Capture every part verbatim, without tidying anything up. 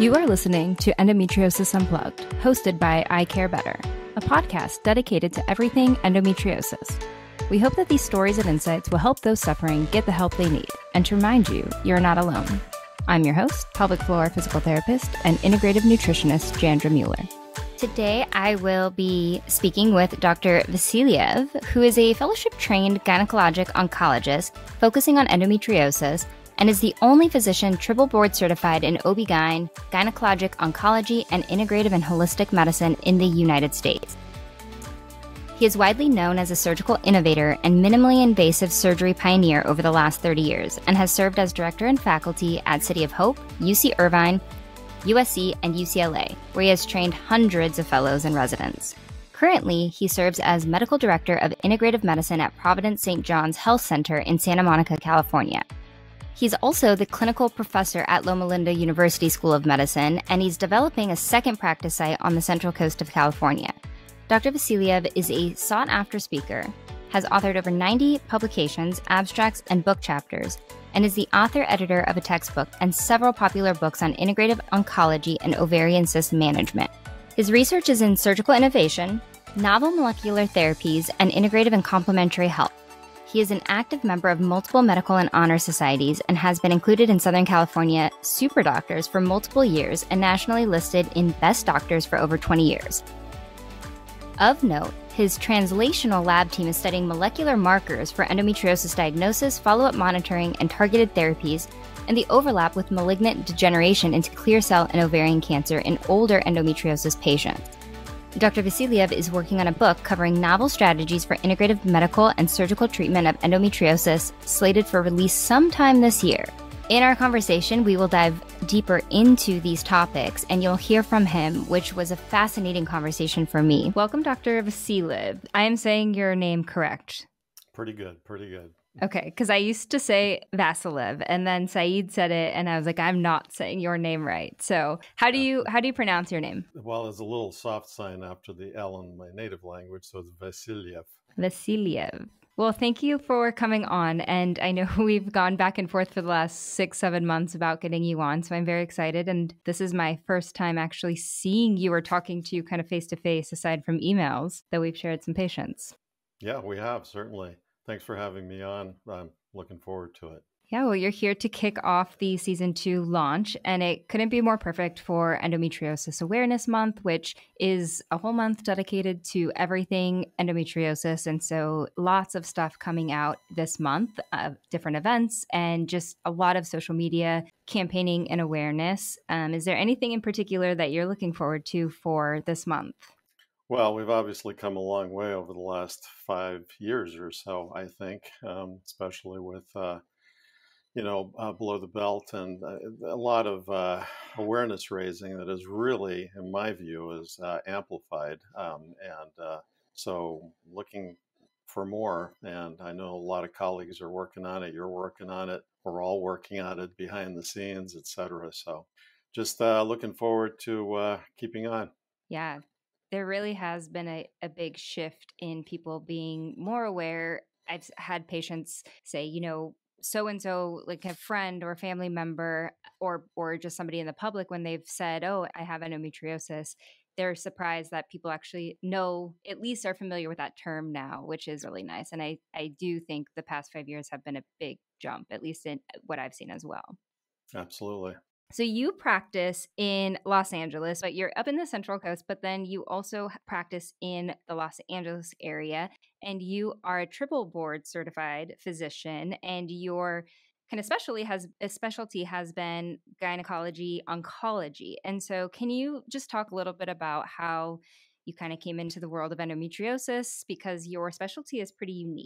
You are listening to Endometriosis Unplugged, hosted by iCare Better, a podcast dedicated to everything endometriosis. We hope that these stories and insights will help those suffering get the help they need, and to remind you, you're not alone. I'm your host, pelvic floor physical therapist and integrative nutritionist, Jandra Mueller. Today, I will be speaking with Doctor Vasilev, who is a fellowship-trained gynecologic oncologist focusing on endometriosis and is the only physician triple board certified in O B G Y N, gynecologic oncology, and integrative and holistic medicine in the United States. He is widely known as a surgical innovator and minimally invasive surgery pioneer over the last thirty years and has served as director and faculty at City of Hope, U C Irvine, U S C, and U C L A, where he has trained hundreds of fellows and residents. Currently, he serves as medical director of integrative medicine at Providence Saint John's Health Center in Santa Monica, California. He's also the clinical professor at Loma Linda University School of Medicine, and he's developing a second practice site on the central coast of California. Doctor Vasilev is a sought-after speaker, has authored over ninety publications, abstracts, and book chapters, and is the author-editor of a textbook and several popular books on integrative oncology and ovarian cyst management. His research is in surgical innovation, novel molecular therapies, and integrative and complementary health. He is an active member of multiple medical and honor societies and has been included in Southern California Super Doctors for multiple years and nationally listed in Best Doctors for over twenty years. Of note, his translational lab team is studying molecular markers for endometriosis diagnosis, follow-up monitoring, and targeted therapies, and the overlap with malignant degeneration into clear cell and ovarian cancer in older endometriosis patients. Doctor Vasilev is working on a book covering novel strategies for integrative medical and surgical treatment of endometriosis, slated for release sometime this year. In our conversation, we will dive deeper into these topics, and you'll hear from him, which was a fascinating conversation for me. Welcome, Doctor Vasilev. I am saying your name correct. Pretty good, pretty good. Okay, because I used to say Vasilev, and then Saeed said it, and I was like, I'm not saying your name right. So how do you how do you pronounce your name? Well, there's a little soft sign after the L in my native language, so it's Vasilev. Vasilev. Well, thank you for coming on. And I know we've gone back and forth for the last six, seven months about getting you on. So I'm very excited. And this is my first time actually seeing you or talking to you kind of face to face, aside from emails, though we've shared some patients. Yeah, we have, certainly. Thanks for having me on. I'm looking forward to it. Yeah, well, you're here to kick off the season two launch, and it couldn't be more perfect for Endometriosis Awareness Month, which is a whole month dedicated to everything endometriosis. And so lots of stuff coming out this month, of different events, and just a lot of social media campaigning and awareness. Um, is there anything in particular that you're looking forward to for this month? Well, we've obviously come a long way over the last five years or so, I think, um, especially with uh, you know, uh, below the belt, and uh, a lot of uh, awareness raising that is really, in my view, is uh, amplified. Um, and uh, so looking for more, and I know a lot of colleagues are working on it. You're working on it. We're all working on it behind the scenes, et cetera. So just uh, looking forward to uh, keeping on. Yeah, there really has been a, a big shift in people being more aware. I've had patients say, you know, so-and-so, like a friend or a family member or or just somebody in the public, when they've said, oh, I have endometriosis, they're surprised that people actually know, at least are familiar with that term now, which is really nice. And I, I do think the past five years have been a big jump, at least in what I've seen as well. Absolutely. So you practice in Los Angeles, but you're up in the Central Coast, but then you also practice in the Los Angeles area, and you are a triple board certified physician, and your kind of specialty has a specialty has been gynecology, oncology. And so can you just talk a little bit about how you kind of came into the world of endometriosis, because your specialty is pretty unique?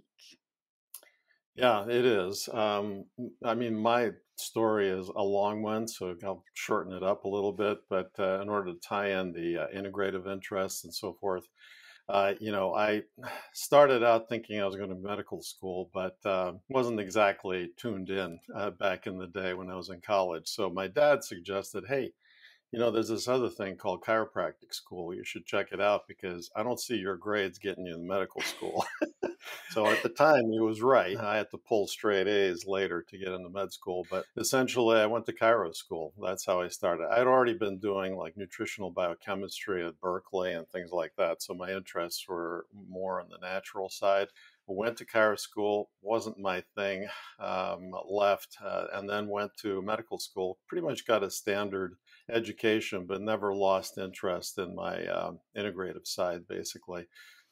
Yeah, it is. Um, I mean, my story is a long one, so I'll shorten it up a little bit. But uh, in order to tie in the uh, integrative interests and so forth, uh, you know, I started out thinking I was going to medical school, but uh, wasn't exactly tuned in uh, back in the day when I was in college. So my dad suggested, hey, You know, there's this other thing called chiropractic school. You should check it out because I don't see your grades getting you in medical school. So at the time, he was right. I had to pull straight A's later to get into med school. But essentially, I went to chiro school. That's how I started. I'd already been doing like nutritional biochemistry at Berkeley and things like that. So my interests were more on the natural side. Went to chiro school, wasn't my thing, um, left, uh, and then went to medical school. Pretty much got a standard education, but never lost interest in my um, integrative side, basically.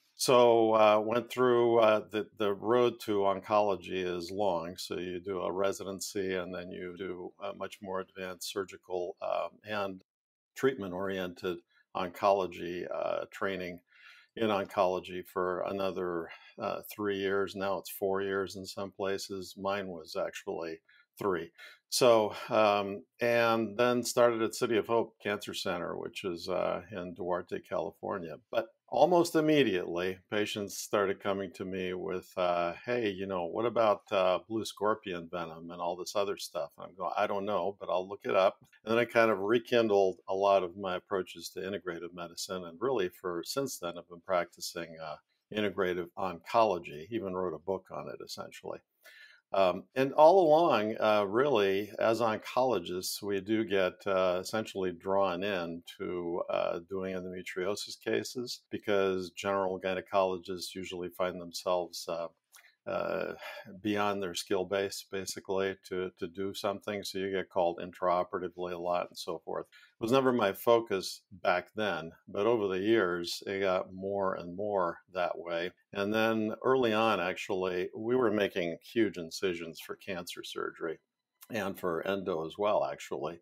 So uh, went through uh, the the road to oncology is long. So you do a residency, and then you do a much more advanced surgical um, and treatment oriented oncology uh, training in oncology for another uh, three years. Now it's four years in some places. Mine was actually three. So, um, and then started at City of Hope Cancer Center, which is uh, in Duarte, California. But almost immediately, patients started coming to me with, uh, hey, you know, what about uh, blue scorpion venom and all this other stuff? And I'm going, I don't know, but I'll look it up. And then I kind of rekindled a lot of my approaches to integrative medicine. And really, for since then, I've been practicing uh, integrative oncology, even wrote a book on it, essentially. Um, and all along, uh, really, as oncologists, we do get uh, essentially drawn into uh, doing endometriosis cases because general gynecologists usually find themselves uh, uh, beyond their skill base, basically, to, to do something. So you get called intraoperatively a lot and so forth. It was never my focus back then, but over the years, it got more and more that way. And then early on, actually, we were making huge incisions for cancer surgery and for endo as well, actually.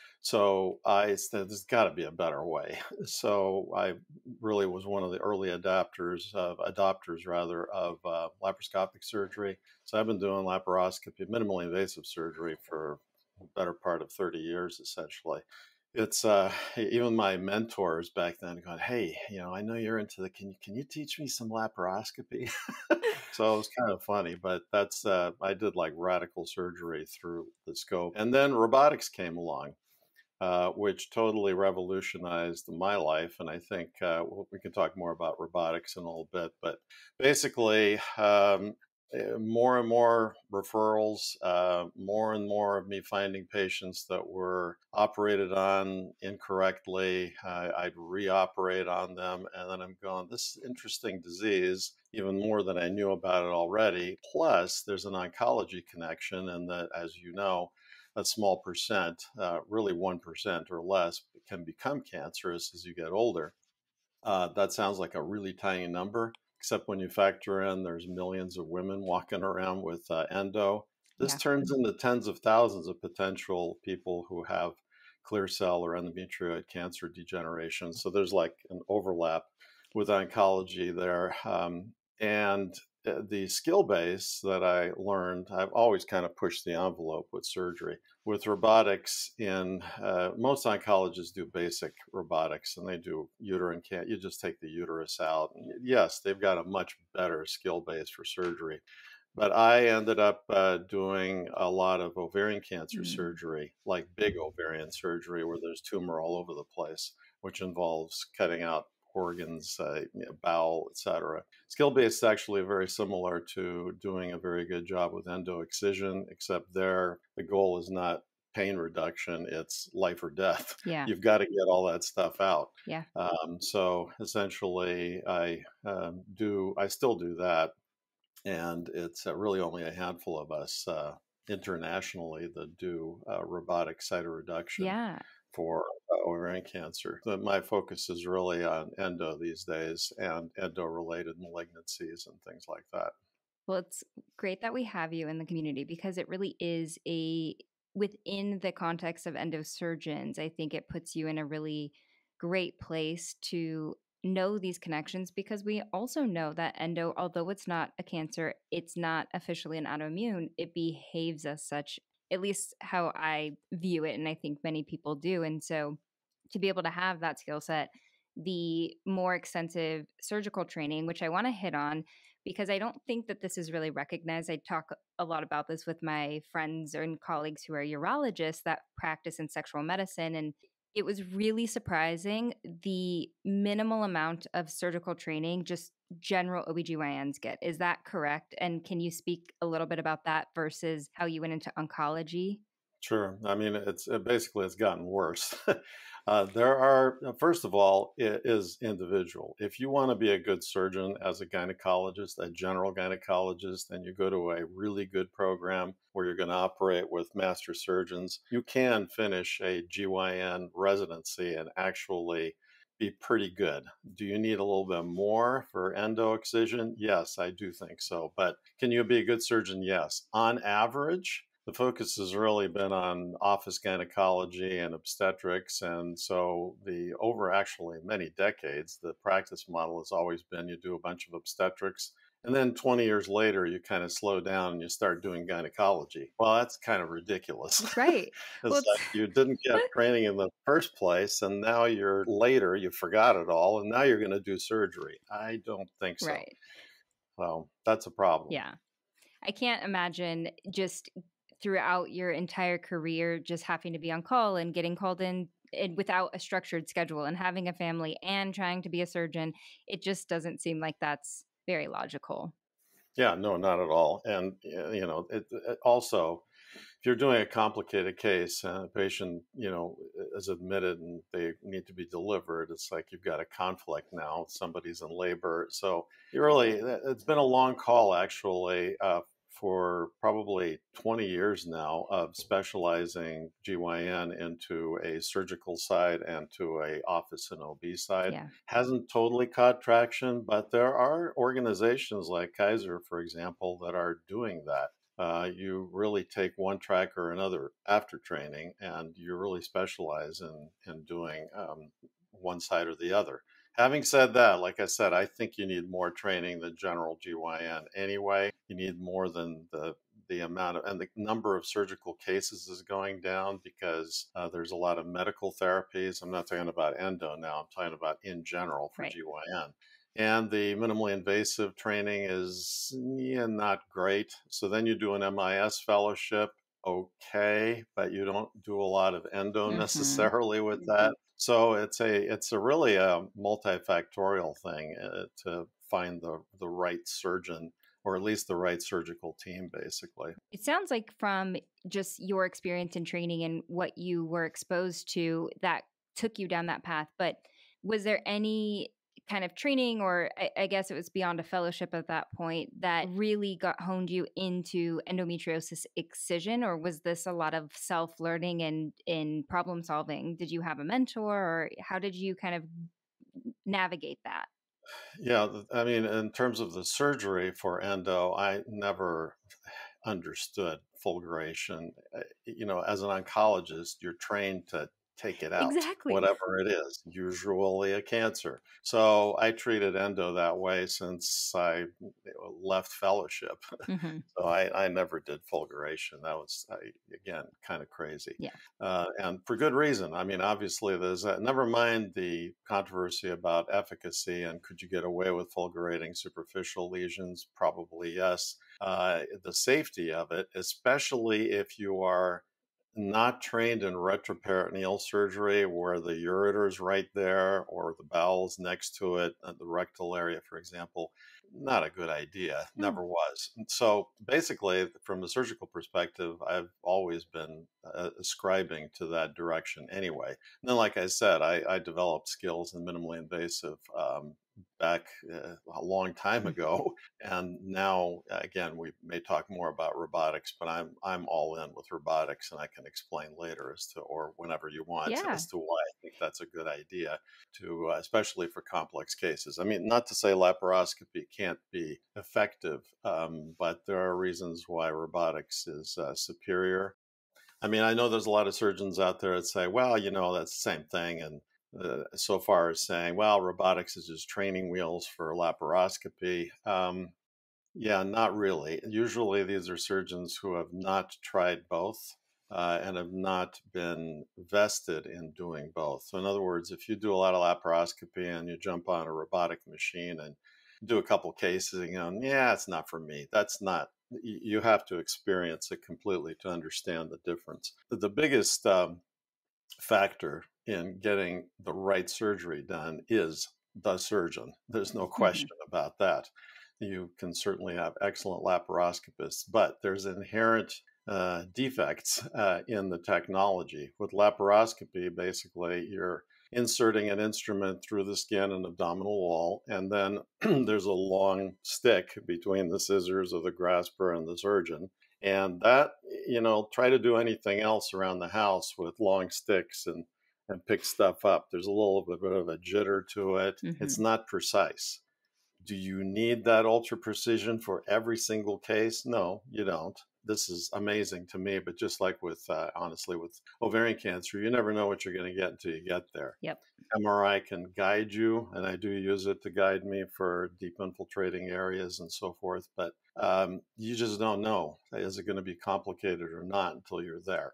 So I said, there's got to be a better way. So I really was one of the early adapters of adopters rather of uh, laparoscopic surgery. So I've been doing laparoscopy, minimally invasive surgery for the better part of thirty years, essentially. It's uh, even my mentors back then going, hey, you know, I know you're into the, can you, can you teach me some laparoscopy? So it was kind of funny, but that's, uh, I did like radical surgery through the scope. And then robotics came along. Uh, which totally revolutionized my life. And I think uh, we can talk more about robotics in a little bit. But basically, um, more and more referrals, uh, more and more of me finding patients that were operated on incorrectly. Uh, I'd reoperate on them. And then I'm going, this interesting disease, even more than I knew about it already. Plus, there's an oncology connection. And that, as you know, a small percent, uh, really one percent or less, can become cancerous as you get older. Uh, that sounds like a really tiny number, except when you factor in there's millions of women walking around with uh, endo. This Yeah. turns into tens of thousands of potential people who have clear cell or endometrioid cancer degeneration. So there's like an overlap with oncology there. Um, and uh, the skill base that I learned, I've always kind of pushed the envelope with surgery. With robotics, in uh, most oncologists do basic robotics, and they do uterine can't. You just take the uterus out. And yes, they've got a much better skill base for surgery. But I ended up uh, doing a lot of ovarian cancer Mm. surgery, like big ovarian surgery where there's tumor all over the place, which involves cutting out organs, uh, you know, bowel, et cetera. Skill based is actually very similar to doing a very good job with endo excision, except there the goal is not pain reduction, it's life or death. Yeah. You've got to get all that stuff out. Yeah. Um, so essentially, I um, do, I still do that. And it's uh, really only a handful of us uh, internationally that do uh, robotic cytoreduction Yeah. for uh, ovarian cancer. But my focus is really on endo these days and endo-related malignancies and things like that. Well, it's great that we have you in the community because it really is a, within the context of endosurgeons, I think it puts you in a really great place to know these connections because we also know that endo, although it's not a cancer, it's not officially an autoimmune, it behaves as such, at least how I view it. And I think many people do. And so to be able to have that skill set, the more extensive surgical training, which I want to hit on because I don't think that this is really recognized. I talk a lot about this with my friends and colleagues who are urologists that practice in sexual medicine. And It was really surprising the minimal amount of surgical training just general O B G Y Ns get. Is that correct? And can you speak a little bit about that versus how you went into oncology? Sure. I mean, it's it basically it's gotten worse. uh, there are, uh, first of all, it is individual. If you want to be a good surgeon as a gynecologist, a general gynecologist, and you go to a really good program where you're going to operate with master surgeons, you can finish a G Y N residency and actually be pretty good. Do you need a little bit more for endo excision? Yes, I do think so. But can you be a good surgeon? Yes. On average, the focus has really been on office gynecology and obstetrics. And so, the over actually many decades, the practice model has always been you do a bunch of obstetrics. And then twenty years later, you kind of slow down and you start doing gynecology. Well, that's kind of ridiculous. Right. Well, It's it's like you didn't get training in the first place, and now you're later, you forgot it all, and now you're going to do surgery. I don't think so. right. Well, that's a problem. Yeah. I can't imagine just throughout your entire career just having to be on call and getting called in and without a structured schedule and having a family and trying to be a surgeon. It just doesn't seem like that's very logical. Yeah, no, not at all. And, y- you know, it, it also, if you're doing a complicated case and a patient, you know, is admitted and they need to be delivered, it's like you've got a conflict now. Somebody's in labor. So you really, it's been a long call actually uh, for probably twenty years now of specializing G Y N into a surgical side and to a office and O B side. Yeah. Hasn't totally caught traction, but there are organizations like Kaiser, for example, that are doing that. Uh, you really take one track or another after training, and you really specialize in in doing um, one side or the other. Having said that, like I said, I think you need more training than general G Y N anyway. You need more than the the amount of and the number of surgical cases is going down because uh, there's a lot of medical therapies. I'm not talking about endo now. I'm talking about in general for Right. G Y N. And the minimally invasive training is yeah, not great. So then you do an M I S fellowship, okay, but you don't do a lot of endo Hmm. necessarily with that. So it's a it's a really a multifactorial thing uh, to find the the right surgeon or at least the right surgical team, basically. It sounds like from just your experience in training and what you were exposed to that took you down that path. But was there any kind of training, or I, I guess it was beyond a fellowship at that point, that really got honed you into endometriosis excision? Or was this a lot of self learning and in problem solving? Did you have a mentor, or how did you kind of navigate that? Yeah, th- I mean, in terms of the surgery for endo, I never understood fulguration. Uh, You know, as an oncologist, you're trained to take it out, Exactly. whatever it is, usually a cancer. So I treated endo that way since I left fellowship. Hmm. So I, I never did fulguration. That was, I, again, kind of crazy. Yeah. Uh, and for good reason. I mean, obviously, there's that. Never mind the controversy about efficacy and could you get away with fulgurating superficial lesions? Probably yes. Uh, the safety of it, especially if you are not trained in retroperitoneal surgery where the ureter is right there or the bowel's next to it, uh, the rectal area, for example, not a good idea. Hmm. Never was. So basically, from a surgical perspective, I've always been uh, ascribing to that direction anyway. And then, like I said, I, I developed skills in minimally invasive um, back uh, a long time ago. And now, again, we may talk more about robotics, but I'm I'm all in with robotics, and I can explain later as to, or whenever you want, Yeah. as to why I think that's a good idea to, uh, especially for complex cases. I mean, not to say laparoscopy can't be effective, um, but there are reasons why robotics is uh, superior. I mean, I know there's a lot of surgeons out there that say, well, you know, that's the same thing. And uh, so far as saying, well, robotics is just training wheels for laparoscopy. Um, yeah, not really. Usually these are surgeons who have not tried both uh, and have not been vested in doing both. So, in other words, if you do a lot of laparoscopy and you jump on a robotic machine and do a couple cases and you go, yeah, it's not for me. That's not, y- you have to experience it completely to understand the difference. The biggest um, factor in getting the right surgery done is the surgeon. There's no Hmm. question about that. You can certainly have excellent laparoscopists, but there's inherent uh, defects uh, in the technology. With laparoscopy, basically, you're inserting an instrument through the skin and abdominal wall, and then there's a long stick between the scissors of the grasper and the surgeon. And that, you know, try to do anything else around the house with long sticks and and pick stuff up. There's a little bit of a jitter to it. Hmm. It's not precise. Do you need that ultra precision for every single case? No, you don't. This is amazing to me, but just like with, uh, honestly, with ovarian cancer, you never know what you're going to get until you get there. Yep. M R I can guide you, and I do use it to guide me for deep infiltrating areas and so forth, but um, you just don't know. Is it going to be complicated or not until you're there?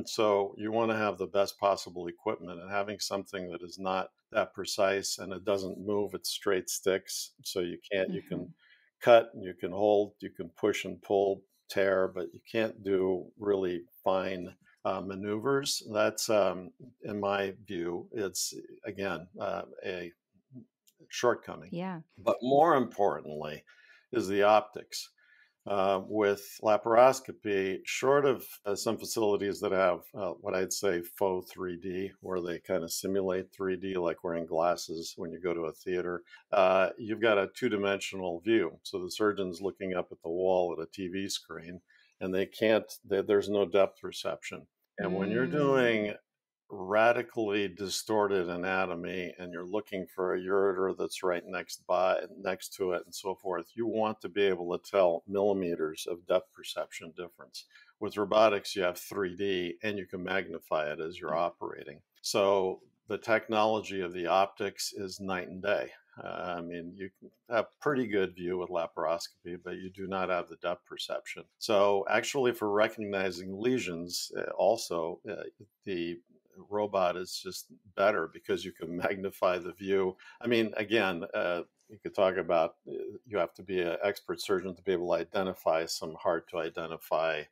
So you want to have the best possible equipment, and having something that is not that precise and it doesn't move, it's straight sticks. So you can't, you can Hmm. cut, you can hold, you can push and pull, tear, but you can't do really fine uh, maneuvers. That's, um, in my view, it's again uh, a shortcoming. Yeah. But more importantly, is the optics. Uh, with laparoscopy, short of uh, some facilities that have uh, what I'd say faux three D, where they kind of simulate three D, like wearing glasses when you go to a theater, uh, you've got a two dimensional view. So the surgeon's looking up at the wall at a T V screen, and they can't, they, there's no depth perception. And when you're Mm. doing radically distorted anatomy and you're looking for a ureter that's right next by next to it and so forth, you want to be able to tell millimeters of depth perception difference. With robotics, you have three D and you can magnify it as you're Yeah. operating. So the technology of the optics is night and day. Uh, I mean, you can have pretty good view with laparoscopy, but you do not have the depth perception. So actually for recognizing lesions, uh, also uh, the robot is just better because you can magnify the view. I mean, again, uh, you could talk about uh, you have to be an expert surgeon to be able to identify some hard to identify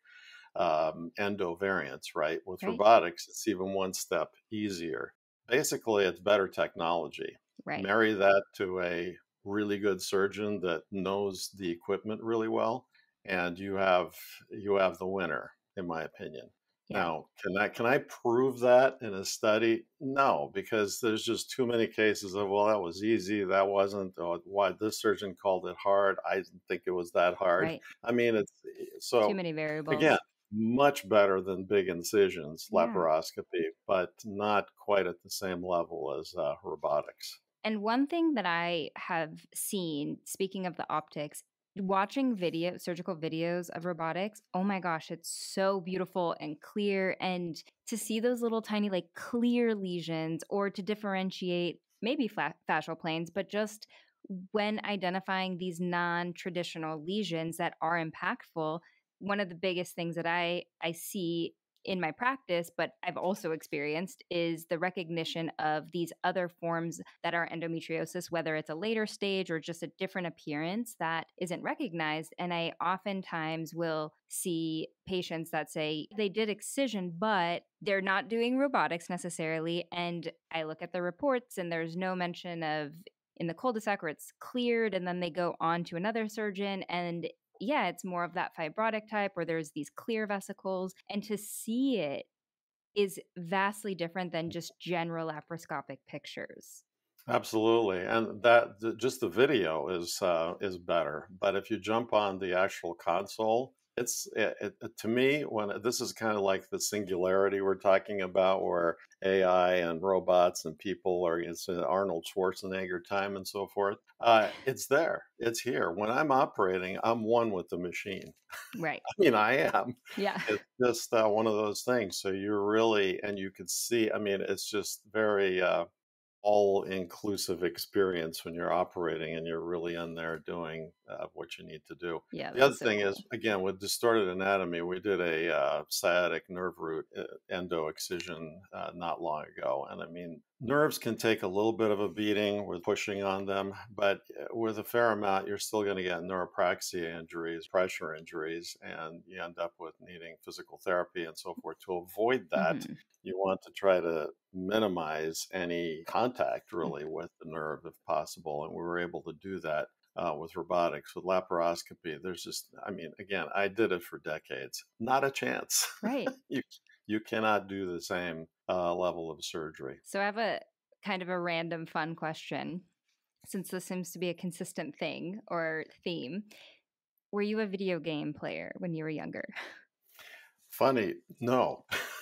um, endo variants, right? With Right. robotics, it's even one step easier. Basically, it's better technology. Right. Marry that to a really good surgeon that knows the equipment really well, and you have you have the winner, in my opinion. Yeah. Now, can I can I prove that in a study? No, because there's just too many cases of, well, that was easy, that wasn't. Oh, why this surgeon called it hard? I didn't think it was that hard. Right. I mean, it's Too so many again, variables. much better than big incisions, Yeah. laparoscopy, but not quite at the same level as uh, robotics. And one thing that I have seen, speaking of the optics, watching video surgical videos of robotics, oh my gosh, it's so beautiful and clear. And to see those little tiny, like clear lesions, or to differentiate maybe flat fascial planes, but just when identifying these non-traditional lesions that are impactful, one of the biggest things that I I see in my practice, but I've also experienced, is the recognition of these other forms that are endometriosis, whether it's a later stage or just a different appearance that isn't recognized. And I oftentimes will see patients that say they did excision, but they're not doing robotics necessarily. And I look at the reports and there's no mention of in the cul-de-sac or it's cleared, and then they go on to another surgeon and yeah, it's more of that fibrotic type where there's these clear vesicles. And to see it is vastly different than just general laparoscopic pictures. Absolutely, and that th- just the video is uh, is better. But if you jump on the actual console, it's it, it, to me when this is kind of like the singularity we're talking about, where A I and robots and people are it's an Arnold Schwarzenegger time and so forth. Uh, it's there, it's here. When I'm operating, I'm one with the machine. Right. I mean, I am. Yeah. It's just uh, one of those things. So you're really, and you can see. I mean, it's just very. Uh, all-inclusive experience when you're operating and you're really in there doing uh, what you need to do. Yeah, The other that's so thing is, cool. again, with distorted anatomy, we did a uh, sciatic nerve root uh, endo excision uh, not long ago. And I mean, nerves can take a little bit of a beating with pushing on them, but uh, with a fair amount, you're still going to get neuropraxia injuries, pressure injuries, and you end up with needing physical therapy and so forth. To avoid that, Hmm. you want to try to minimize any contact really with the nerve if possible. And we were able to do that uh, with robotics. With laparoscopy, there's just, I mean, again, I did it for decades. Not a chance. Right. you, you cannot do the same uh, level of surgery. So I have a kind of a random fun question, since this seems to be a consistent thing or theme. Were you a video game player when you were younger? Funny, no.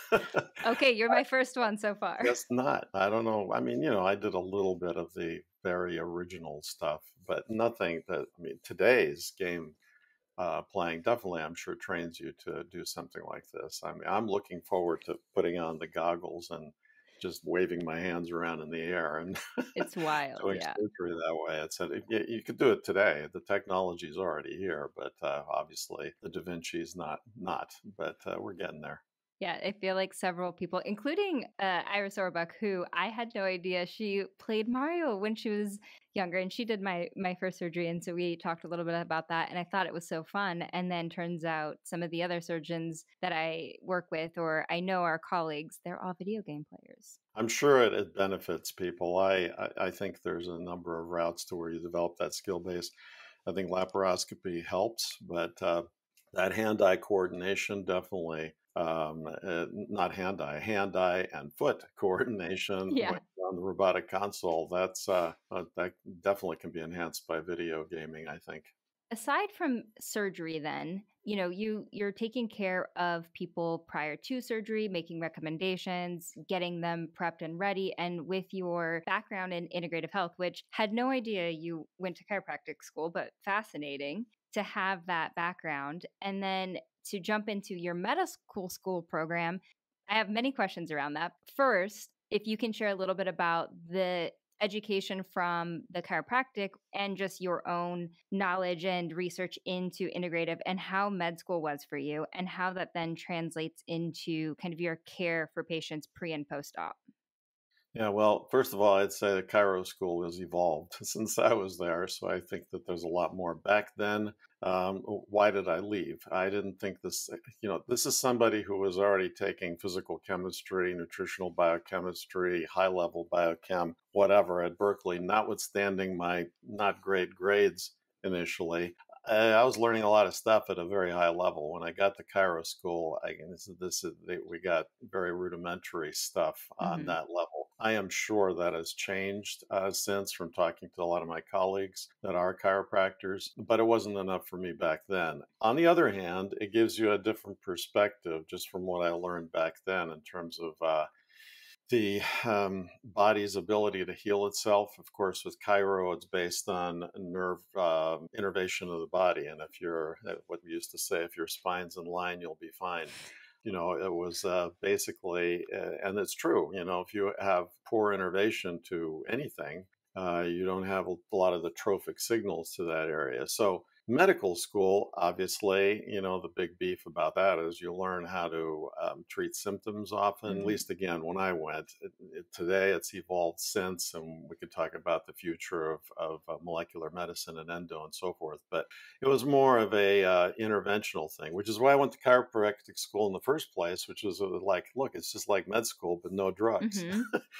Okay, you're my first one so far. Guess not. I don't know. I mean, you know, I did a little bit of the very original stuff, but nothing that, I mean, today's game uh, playing definitely, I'm sure, trains you to do something like this. I mean, I'm looking forward to putting on the goggles and just waving my hands around in the air and It's wild, doing yeah. surgery that way. It's a, you, you could do it today. The technology is already here, but uh, obviously the Da Vinci is not, not. But uh, we're getting there. Yeah, I feel like several people, including uh, Iris Orbuck, who I had no idea she played Mario when she was younger, and she did my my first surgery, and so we talked a little bit about that, and I thought it was so fun. And then turns out some of the other surgeons that I work with or I know are colleagues, they're all video game players. I'm sure it, it benefits people. I, I I think there's a number of routes to where you develop that skill base. I think laparoscopy helps, but uh, that hand-eye coordination definitely, um, uh, not hand-eye, hand-eye and foot coordination Yeah. when you're on the robotic console, that's uh, uh, that definitely can be enhanced by video gaming, I think. Aside from surgery then, you know, you you're taking care of people prior to surgery, making recommendations, getting them prepped and ready, and with your background in integrative health, which had no idea you went to chiropractic school, but fascinating to have that background, and then to jump into your medical school program. I have many questions around that. First, if you can share a little bit about the education from the chiropractic and just your own knowledge and research into integrative and how med school was for you and how that then translates into kind of your care for patients pre and post op. Yeah, well, first of all, I'd say the Cairo school has evolved since I was there. So I think that there's a lot more. Back then, um, why did I leave? I didn't think this, you know, this is somebody who was already taking physical chemistry, nutritional biochemistry, high level biochem, whatever at Berkeley, notwithstanding my not great grades initially. I was learning a lot of stuff at a very high level. When I got to Cairo school, I, this, this is, we got very rudimentary stuff on Mm-hmm. that level. I am sure that has changed uh, since from talking to a lot of my colleagues that are chiropractors, but it wasn't enough for me back then. On the other hand, it gives you a different perspective just from what I learned back then in terms of uh, the um, body's ability to heal itself. Of course, with Chiro, it's based on nerve uh, innervation of the body. And if you're, what we used to say, if your spine's in line, you'll be fine. You know, it was uh, basically, uh, and it's true, you know, if you have poor innervation to anything, uh, you don't have a lot of the trophic signals to that area. So medical school, obviously, you know, the big beef about that is you learn how to um, treat symptoms often, Mm-hmm. at least again, when I went. It, it, today, it's evolved since, and we could talk about the future of, of uh, molecular medicine and endo and so forth. But it was more of a uh, interventional thing, which is why I went to chiropractic school in the first place, which was uh, like, look, it's just like med school, but no drugs. Mm-hmm.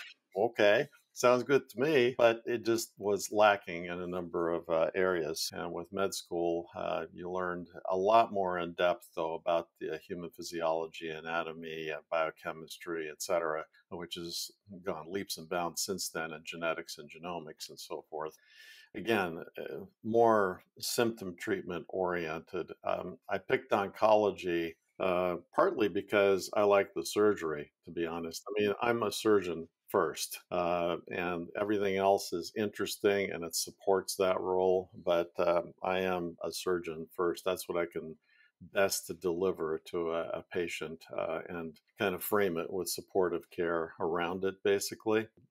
Okay, sounds good to me, but it just was lacking in a number of uh, areas. And with med school, uh, you learned a lot more in depth, though, about the human physiology, anatomy, uh, biochemistry, et cetera, which has gone leaps and bounds since then in genetics and genomics and so forth. Again, uh, more symptom treatment oriented. Um, I picked oncology uh, partly because I like the surgery, to be honest. I mean, I'm a surgeon first, uh, and everything else is interesting and it supports that role. But um, I am a surgeon first. That's what I can best to deliver to a, a patient uh, and kind of frame it with supportive care around it, basically.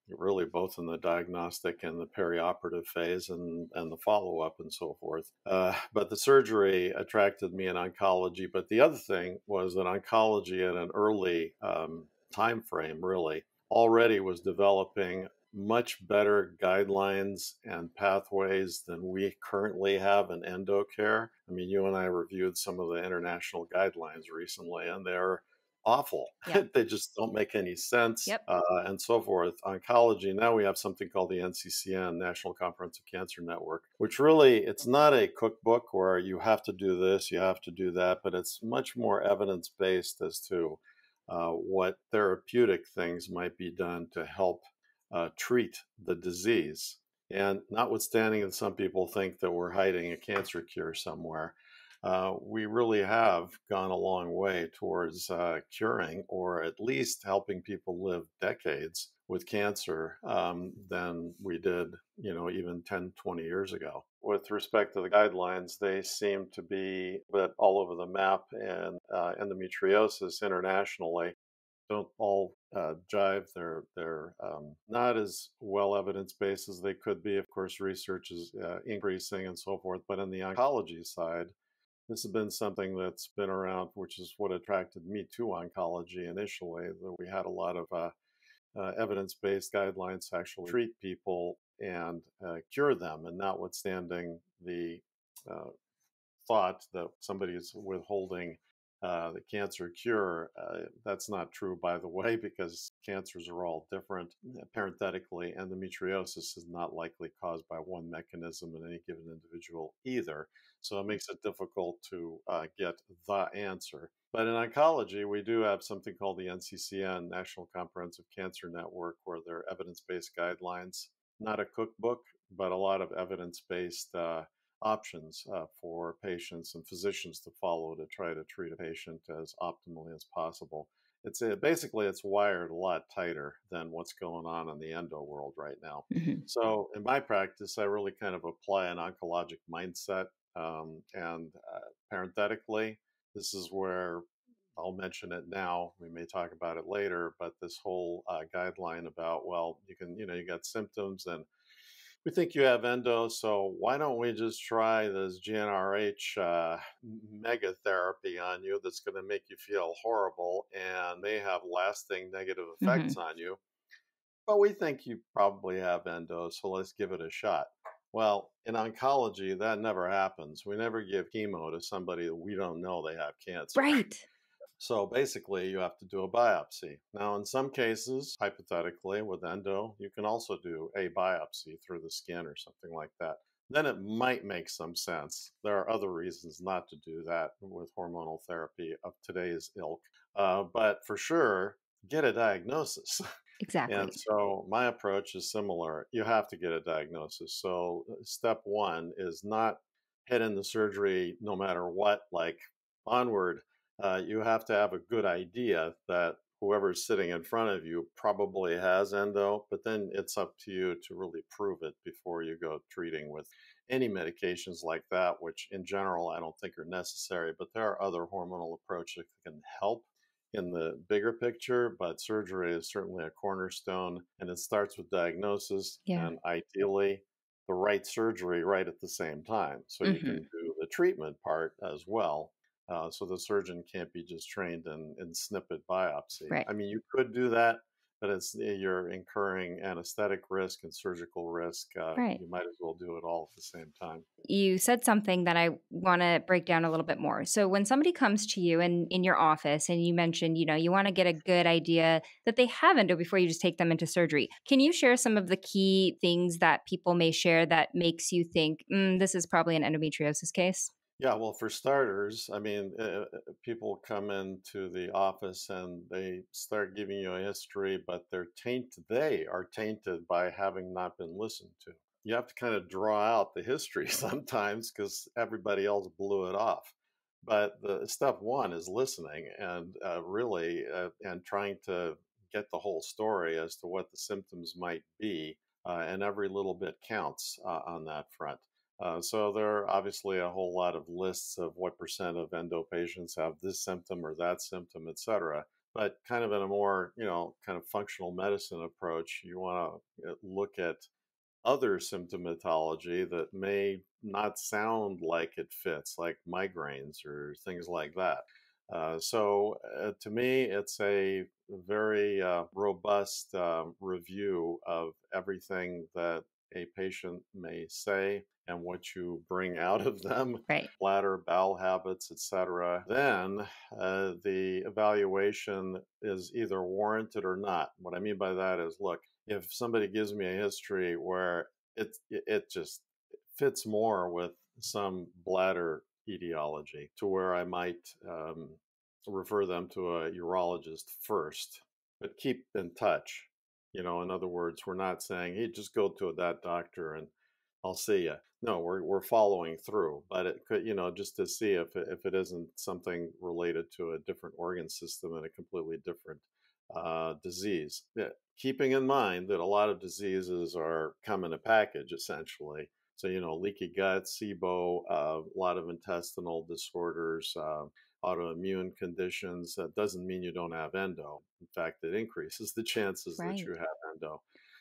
really both in the diagnostic and the perioperative phase and, and the follow-up and so forth. Uh, but the surgery attracted me in oncology. But the other thing was that oncology at an early um, time frame really already was developing much better guidelines and pathways than we currently have in endo care. I mean, you and I reviewed some of the international guidelines recently, and they're awful. Yeah. They just don't make any sense, Yep. uh, and so forth. Oncology, now we have something called the N C C N, National Comprehensive Cancer Network, which really, it's not a cookbook where you have to do this, you have to do that, but it's much more evidence-based as to uh, what therapeutic things might be done to help uh, treat the disease. And notwithstanding that some people think that we're hiding a cancer cure somewhere, uh, we really have gone a long way towards uh, curing or at least helping people live decades with cancer um, than we did, you know, even ten, twenty years ago. With respect to the guidelines, they seem to be a bit all over the map, and uh, endometriosis internationally don't all uh, jive. They're they're um, not as well evidence based as they could be. Of course, research is uh, increasing and so forth. But on the oncology side, this has been something that's been around, which is what attracted me to oncology initially. That we had a lot of uh, uh, evidence-based guidelines to actually treat people and uh, cure them, and notwithstanding the uh, thought that somebody is withholding uh, the cancer cure. Uh, that's not true, by the way, because cancers are all different. Parenthetically, endometriosis is not likely caused by one mechanism in any given individual either. So it makes it difficult to uh, get the answer. But in oncology, we do have something called the N C C N, National Comprehensive Cancer Network, where there are evidence-based guidelines, not a cookbook, but a lot of evidence-based uh, options uh, for patients and physicians to follow to try to treat a patient as optimally as possible. It's a, basically it's wired a lot tighter than what's going on in the endo world right now. Mm-hmm. So in my practice, I really kind of apply an oncologic mindset. Um, and uh, parenthetically, this is where I'll mention it now. We may talk about it later, but this whole uh, guideline about, well, you can, you know, you got symptoms and we think you have endo, so why don't we just try this G N R H uh, mega therapy on you that's going to make you feel horrible and may have lasting negative Mm-hmm. effects on you. But we think you probably have endo, so let's give it a shot. Well, in oncology, that never happens. We never give chemo to somebody that we don't know they have cancer. Right. So basically, you have to do a biopsy. Now, in some cases, hypothetically, with endo, you can also do a biopsy through the skin or something like that. Then it might make some sense. There are other reasons not to do that with hormonal therapy of today's ilk. Uh, but for sure, get a diagnosis. Exactly. And so my approach is similar. You have to get a diagnosis. So step one is not head into surgery no matter what, like onward. Uh, you have to have a good idea that whoever's sitting in front of you probably has endo, but then it's up to you to really prove it before you go treating with any medications like that, which in general I don't think are necessary, but there are other hormonal approaches that can help in the bigger picture, but surgery is certainly a cornerstone, and it starts with diagnosis Yeah. and ideally the right surgery right at the same time. So you Mm-hmm. can do the treatment part as well. Uh, so the surgeon can't be just trained in, in snippet biopsy. Right. I mean, you could do that, but it's you're incurring anesthetic risk and surgical risk. Uh, Right. you might as well do it all at the same time. You said something that I want to break down a little bit more. So when somebody comes to you in, in your office and you mentioned, you know, you want to get a good idea that they have endo before you just take them into surgery. Can you share some of the key things that people may share that makes you think, mm, this is probably an endometriosis case? Yeah, well, for starters, I mean, uh, uh, people come into the office and they start giving you a history, but they're tainted. They are tainted by having not been listened to. You have to kind of draw out the history sometimes because everybody else blew it off. But the step one is listening and uh, really uh, and trying to get the whole story as to what the symptoms might be, uh, and every little bit counts uh, on that front. Uh, so there are obviously a whole lot of lists of what percent of endo patients have this symptom or that symptom, et cetera. But kind of in a more, you know, kind of functional medicine approach, you want to look at other symptomatology that may not sound like it fits, like migraines or things like that. Uh, so uh, to me, it's a very uh, robust uh, review of everything that a patient may say and what you bring out of them, Right. bladder, bowel habits, et cetera. Then uh, the evaluation is either warranted or not. What I mean by that is, look, if somebody gives me a history where it it just fits more with some bladder etiology to where I might um, refer them to a urologist first, but keep in touch. You know, in other words, we're not saying, hey, just go to that doctor and I'll see you. No, we're we're following through, but it could, you know, just to see if it, if it isn't something related to a different organ system and a completely different uh, disease. Yeah, keeping in mind that a lot of diseases are come in a package, essentially. So, you know, leaky gut, SIBO, uh, a lot of intestinal disorders, uh, autoimmune conditions. That doesn't mean you don't have endo. In fact, it increases the chances that Right. you have endo.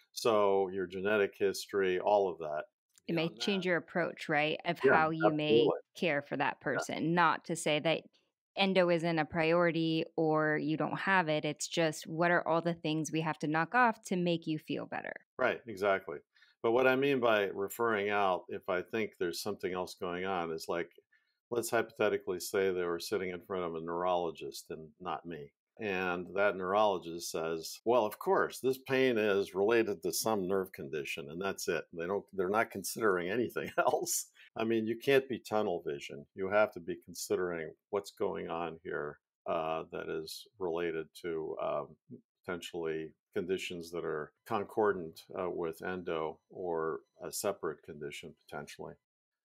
So, your genetic history, all of that. It may Beyond that, change your approach, right, of yeah, how you may absolutely. care for that person. Not to say that endo isn't a priority or you don't have it. It's just what are all the things we have to knock off to make you feel better? Right, exactly. But what I mean by referring out, if I think there's something else going on, is like, let's hypothetically say they were sitting in front of a neurologist and not me. And that neurologist says, well, of course, this pain is related to some nerve condition, and that's it. They don't, they're not considering anything else. I mean, you can't be tunnel vision. You have to be considering what's going on here uh, that is related to um, potentially conditions that are concordant uh, with endo or a separate condition potentially.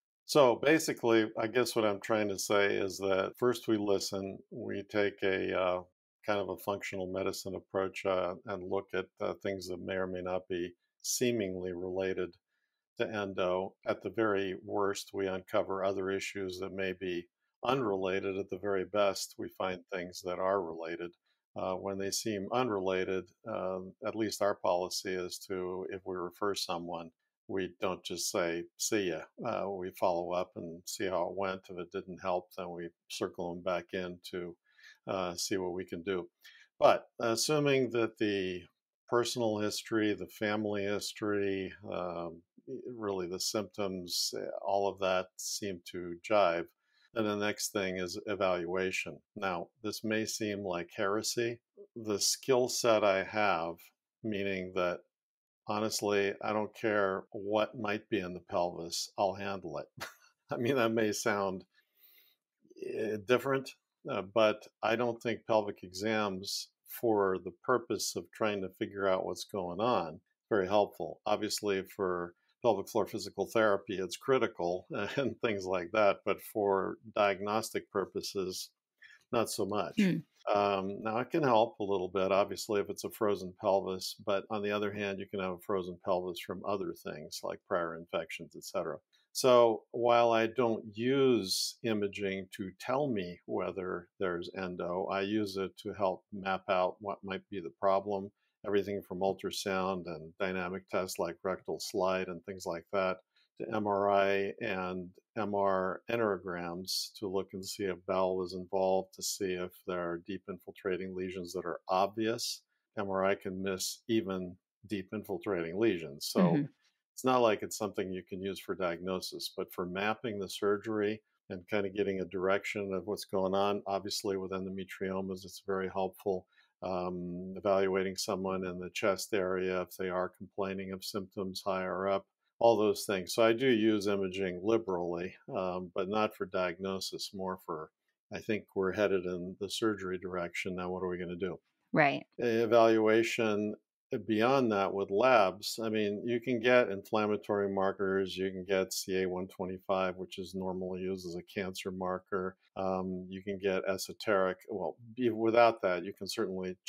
So basically, I guess what I'm trying to say is that first we listen, we take a uh, kind of a functional medicine approach uh, and look at uh, things that may or may not be seemingly related to endo. At the very worst, we uncover other issues that may be unrelated. At the very best, we find things that are related. Uh, when they seem unrelated, um, at least our policy is to, if we refer someone, we don't just say, see ya. Uh, we follow up and see how it went. If it didn't help, then we circle them back in to uh, see what we can do. But assuming that the personal history, the family history, um, really the symptoms, eh, all of that seem to jive. And the next thing is evaluation. Now, this may seem like heresy. The skill set I have, meaning that honestly, I don't care what might be in the pelvis, I'll handle it. I mean, that may sound eh, different, uh, but I don't think pelvic exams, for the purpose of trying to figure out what's going on, very helpful. Obviously, for pelvic floor physical therapy, it's critical and things like that. But for diagnostic purposes, not so much. Hmm. Um, now, it can help a little bit, obviously, if it's a frozen pelvis. But on the other hand, you can have a frozen pelvis from other things like prior infections, et cetera. So while I don't use imaging to tell me whether there's endo, I use it to help map out what might be the problem. Everything from ultrasound and dynamic tests like rectal slide and things like that, to M R I and M R enterograms to look and see if bowel is involved, to see if there are deep infiltrating lesions that are obvious. M R I can miss even deep infiltrating lesions. So Hmm. it's not like it's something you can use for diagnosis, but for mapping the surgery and kind of getting a direction of what's going on, obviously with endometriomas, it's very helpful. Um, evaluating someone in the chest area if they are complaining of symptoms higher up, all those things. So I do use imaging liberally, um, but not for diagnosis, more for, I think we're headed in the surgery direction. Now, what are we going to do? Right. Evaluation beyond that with labs, I mean, you can get inflammatory markers. You can get C A one twenty-five, which is normally used as a cancer marker. Um, you can get esoteric. Well, without that, you can certainly check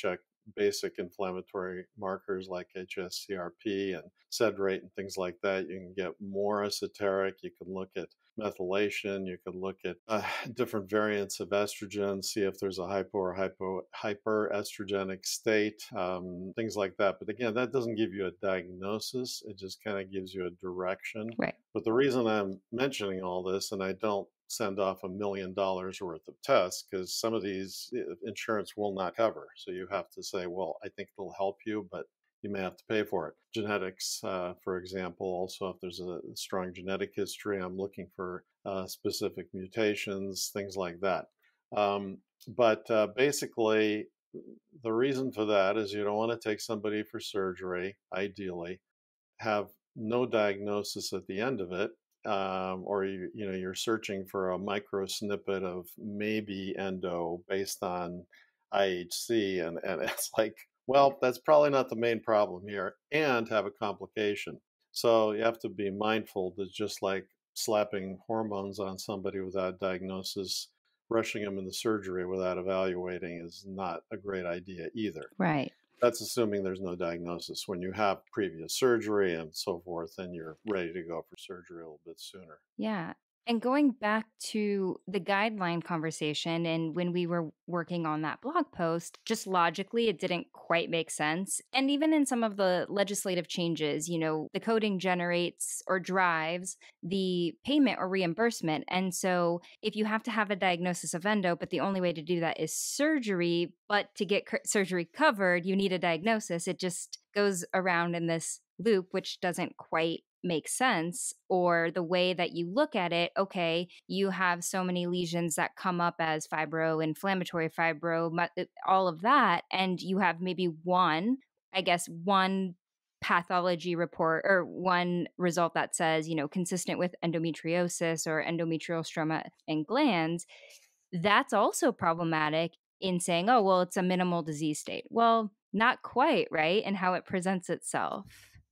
basic inflammatory markers like H S C R P and sed rate and things like that. You can get more esoteric. You can look at methylation. You could look at uh, different variants of estrogen, see if there's a hypo or hypo hyperestrogenic state, um, things like that. But again, that doesn't give you a diagnosis. It just kind of gives you a direction. Right. But the reason I'm mentioning all this, and I don't send off a million dollars worth of tests, because some of these insurance will not cover. So you have to say, well, I think it'll help you, but you may have to pay for it. Genetics, uh, for example, also if there's a strong genetic history, I'm looking for uh, specific mutations, things like that. Um, but uh, basically, the reason for that is you don't want to take somebody for surgery, ideally, have no diagnosis at the end of it, um, or you, you know you're searching for a micro snippet of maybe endo based on I H C, and, and it's like, well, that's probably not the main problem here, and have a complication. So you have to be mindful that just like slapping hormones on somebody without diagnosis, rushing them into surgery without evaluating is not a great idea either. Right. That's assuming there's no diagnosis. When you have previous surgery and so forth, then you're ready to go for surgery a little bit sooner. Yeah. And going back to the guideline conversation, and when we were working on that blog post, just logically, it didn't quite make sense. And even in some of the legislative changes, you know, the coding generates or drives the payment or reimbursement. And so if you have to have a diagnosis of endo, but the only way to do that is surgery, but to get c- surgery covered, you need a diagnosis, it just goes around in this loop, which doesn't quite make sense. Or the way that you look at it, okay, you have so many lesions that come up as fibro, inflammatory fibro, mu- all of that, and you have maybe one, I guess, one pathology report or one result that says, you know, consistent with endometriosis or endometrial stroma and glands. That's also problematic in saying, oh, well, it's a minimal disease state. Well, not quite, right? And how it presents itself.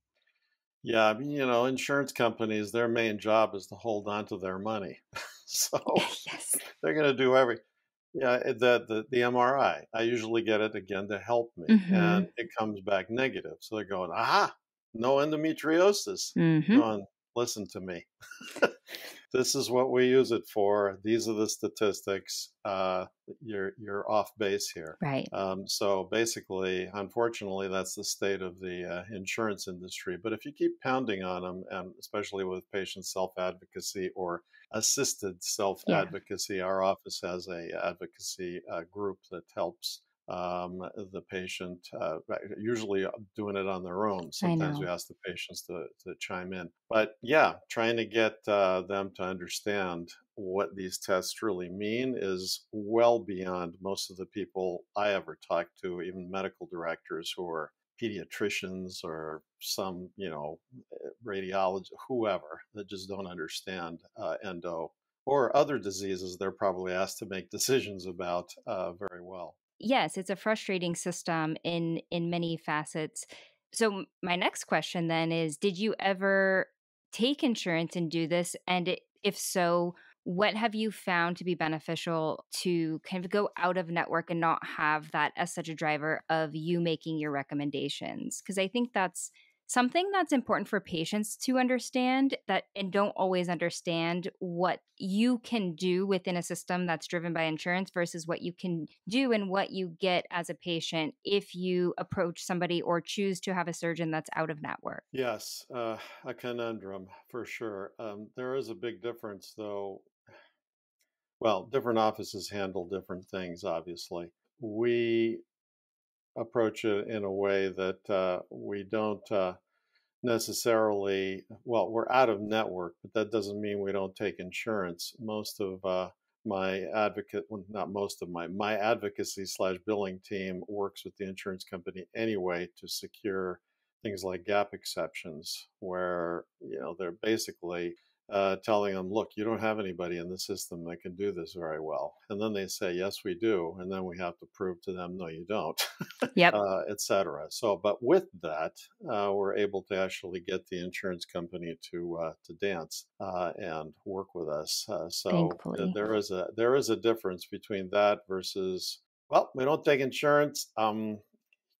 Yeah, I mean, you know, insurance companies, their main job is to hold on to their money. So Yes. they're going to do every, yeah, it- the, the, the M R I, I usually get it again to help me, Mm-hmm. and it comes back negative. So they're going, aha, no endometriosis. Mm-hmm. Going, listen to me. This is what we use it for. These are the statistics. Uh, you're you're off base here. Right. Um, so basically, unfortunately, that's the state of the uh, insurance industry. But if you keep pounding on them, and especially with patient self-advocacy or assisted Yeah. self-advocacy, our office has a advocacy uh, group that helps um, the patient, uh, usually doing it on their own. I Sometimes we know. ask the patients to, to chime in. But yeah, trying to get uh, them to understand what these tests really mean is well beyond most of the people I ever talked to, even medical directors who are pediatricians or some, you know, radiologist, whoever, that just don't understand uh, endo or other diseases they're probably asked to make decisions about uh, very well. Yes, it's a frustrating system in in many facets. So m- my next question then is, did you ever take insurance and do this? And i- if so, what have you found to be beneficial to kind of go out of network and not have that as such a driver of you making your recommendations? Because I think that's something that's important for patients to understand, that and don't always understand what you can do within a system that's driven by insurance versus what you can do and what you get as a patient if you approach somebody or choose to have a surgeon that's out of network. Yes, uh, a conundrum for sure. Um, there is a big difference, though. Well, different offices handle different things, obviously. We approach it in a way that uh, we don't uh, necessarily, well, we're out of network, but that doesn't mean we don't take insurance. Most of uh, my advocate, well, not most of my, my advocacy slash billing team works with the insurance company anyway to secure things like gap exceptions, where, you know, they're basically uh, telling them, look, you don't have anybody in the system that can do this very well. And then they say, yes, we do. And then we have to prove to them, no, you don't, Yep. uh, et cetera. So, but with that, uh, we're able to actually get the insurance company to uh, to dance uh, and work with us. Uh, so uh, Thankfully. there is a there is a difference between that versus, well, we don't take insurance. Um,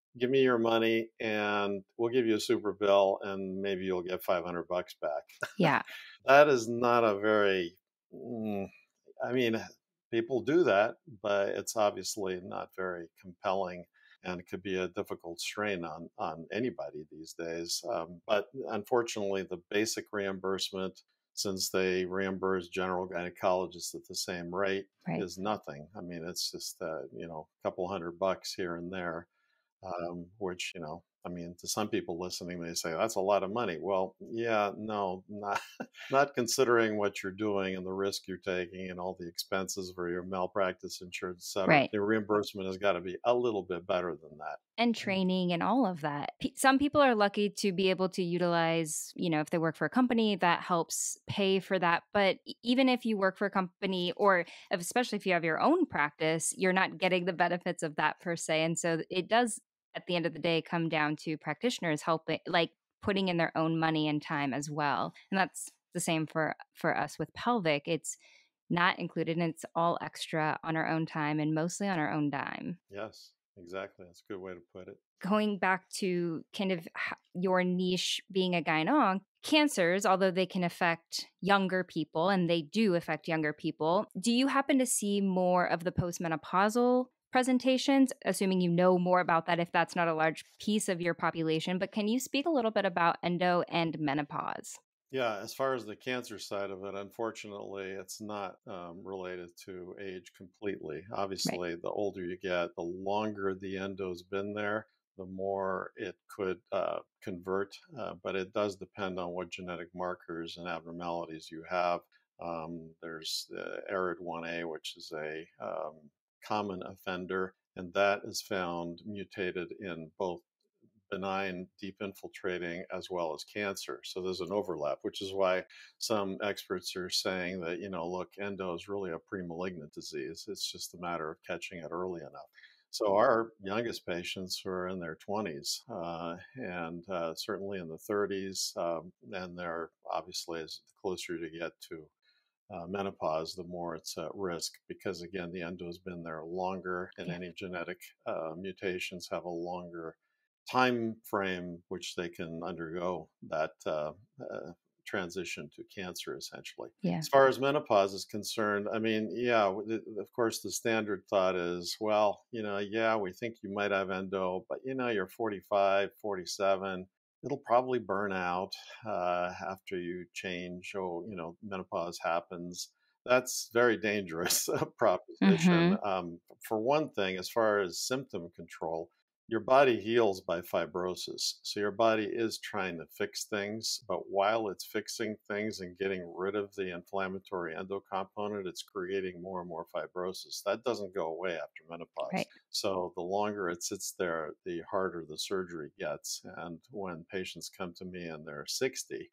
give me your money and we'll give you a super bill and maybe you'll get five hundred bucks back. Yeah. That is not a very, mm, I mean, people do that, but it's obviously not very compelling and it could be a difficult strain on, on anybody these days. Um, but unfortunately, the basic reimbursement, since they reimburse general gynecologists at the same rate, Right. is nothing. I mean, it's just, uh, you know, a couple hundred bucks here and there, um, which, you know, I mean, to some people listening, they say that's a lot of money. Well, yeah, no, not not considering what you're doing and the risk you're taking and all the expenses for your malpractice insurance, et cetera. Right. The reimbursement has got to be a little bit better than that. And training and all of that. P- Some people are lucky to be able to utilize, you know, if they work for a company that helps pay for that. But e- even if you work for a company, or especially if you have your own practice, you're not getting the benefits of that per se. And so it does, at the end of the day, come down to practitioners helping, like putting in their own money and time as well. And that's the same for for us with pelvic. It's not included and it's all extra on our own time and mostly on our own dime. Yes, exactly. That's a good way to put it. Going back to kind of h- your niche being a gynonc, cancers, although they can affect younger people, and they do affect younger people, do you happen to see more of the postmenopausal presentations, assuming you know more about that if that's not a large piece of your population? But can you speak a little bit about endo and menopause? Yeah, as far as the cancer side of it, unfortunately, it's not um, related to age completely. Right. Obviously, the older you get, the longer the endo's been there, the more it could uh, convert. Uh, but it does depend on what genetic markers and abnormalities you have. Um, there's uh, ARID one A, which is a um, common offender, and that is found mutated in both benign, deep infiltrating, as well as cancer. So there's an overlap, which is why some experts are saying that, you know, look, endo is really a pre-malignant disease. It's just a matter of catching it early enough. So our youngest patients were in their twenties uh, and uh, certainly in the thirties, um, and they're obviously as the closer you get to uh, menopause, the more it's at risk because again, the endo has been there longer, and Yeah. any genetic uh, mutations have a longer time frame which they can undergo that uh, uh, transition to cancer essentially. Yeah. As far as menopause is concerned, I mean, yeah, of course, the standard thought is, well, you know, yeah, we think you might have endo, but you know, you're forty-five, forty-seven. It'll probably burn out uh, after you change, or, you know, menopause happens. That's very dangerous proposition. Mm-hmm. Um, for one thing, as far as symptom control, your body heals by fibrosis. So your body is trying to fix things, but while it's fixing things and getting rid of the inflammatory endocomponent, it's creating more and more fibrosis. That doesn't go away after menopause. Right. So the longer it sits there, the harder the surgery gets. And when patients come to me and they're sixty,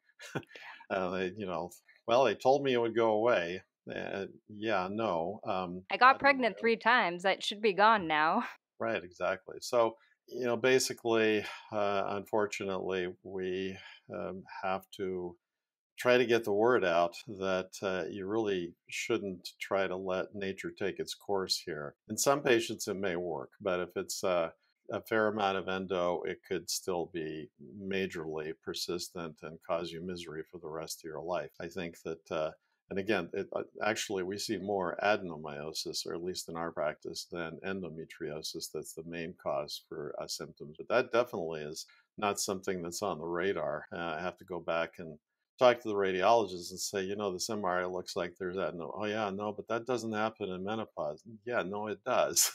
uh, they, you know, well, they told me it would go away. Uh, yeah, no. Um, I I got don't know. pregnant three times. That should be gone now. Right, exactly. So, you know, basically, uh, unfortunately, we um, have to try to get the word out that uh, you really shouldn't try to let nature take its course here. In some patients, it may work, but if it's uh, a fair amount of endo, it could still be majorly persistent and cause you misery for the rest of your life. I think that, uh, and again, it, uh, actually, we see more adenomyosis, or at least in our practice, than endometriosis. That's the main cause for uh, symptoms. But that definitely is not something that's on the radar. Uh, I have to go back and talk to the radiologist and say, you know, this M R I looks like there's that. No, oh yeah, no, but that doesn't happen in menopause. Yeah, no, it does.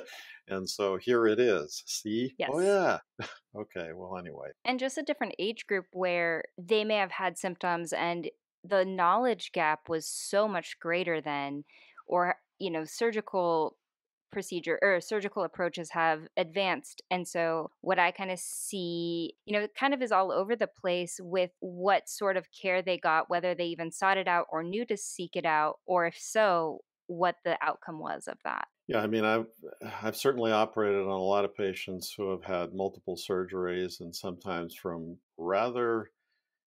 And so here it is. See? Oh Yes. yeah. Okay. Well, anyway. And just a different age group where they may have had symptoms and the knowledge gap was so much greater than, or, you know, surgical procedure or surgical approaches have advanced. And so what I kind of see, you know, it kind of is all over the place with what sort of care they got, whether they even sought it out or knew to seek it out, or if so, what the outcome was of that. Yeah, I mean, I've I've certainly operated on a lot of patients who have had multiple surgeries, and sometimes from rather